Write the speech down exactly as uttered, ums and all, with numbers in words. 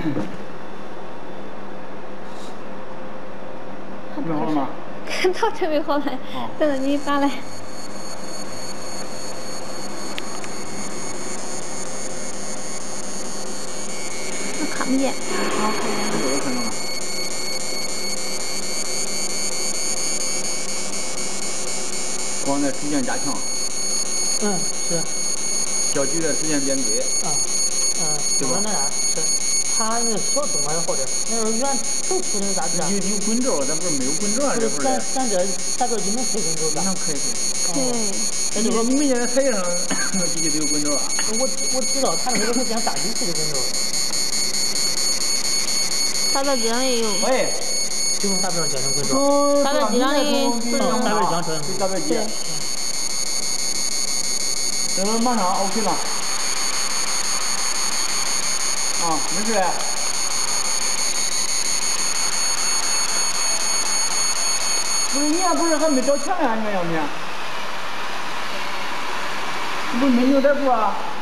准备好了吗？ 看到准备好了，等着你打来。我看不见。好，看见了。 我看到了。光在逐渐加强。 嗯，是。 焦距的逐渐变对。 啊，嗯，对吧？那啥是。 它那小灯还是好点，那要是圆头粗的咋治啊？ 有有滚轴，咱不是没有滚轴啊？这不是。 咱咱这下边就能配滚轴吧？ 那可以可以。 可以。 那就说你明年彩页上那机器都有滚轴啊？ 我我知道，它那个是讲大机器的滚轴。 大表机上也有。 喂，就用大表机上滚轴。 大表机上的是大表机上对大表机。这个马上 OK 了。 啊，没事。不是你呀，不是还没找钱呀？你要你，不是没牛仔裤啊？